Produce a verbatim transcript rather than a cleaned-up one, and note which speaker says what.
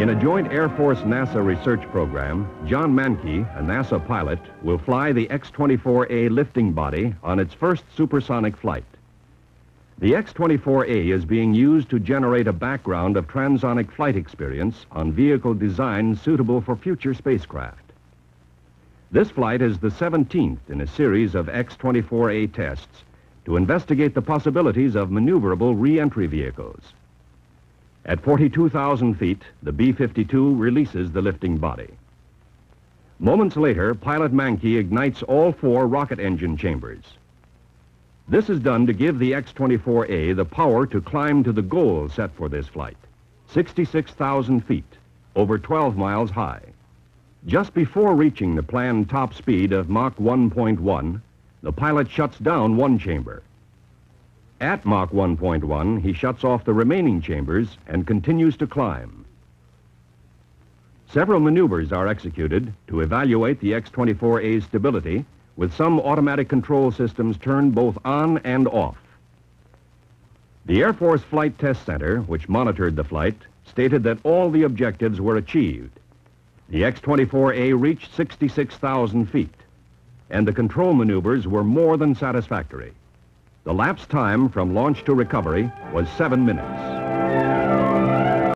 Speaker 1: In a joint Air Force-NASA research program, John Mankey, a NASA pilot, will fly the X twenty-four A lifting body on its first supersonic flight. The X twenty-four A is being used to generate a background of transonic flight experience on vehicle designs suitable for future spacecraft. This flight is the seventeenth in a series of X twenty-four A tests to investigate the possibilities of maneuverable reentry vehicles. At forty-two thousand feet, the B fifty-two releases the lifting body. Moments later, pilot Mankey ignites all four rocket engine chambers. This is done to give the X twenty-four A the power to climb to the goal set for this flight, sixty-six thousand feet, over twelve miles high. Just before reaching the planned top speed of Mach one point one, the pilot shuts down one chamber. At Mach one point one, he shuts off the remaining chambers and continues to climb. Several maneuvers are executed to evaluate the X twenty-four A's stability, with some automatic control systems turned both on and off. The Air Force Flight Test Center, which monitored the flight, stated that all the objectives were achieved. The X twenty-four A reached sixty-six thousand feet, and the control maneuvers were more than satisfactory. The lapse time from launch to recovery was seven minutes.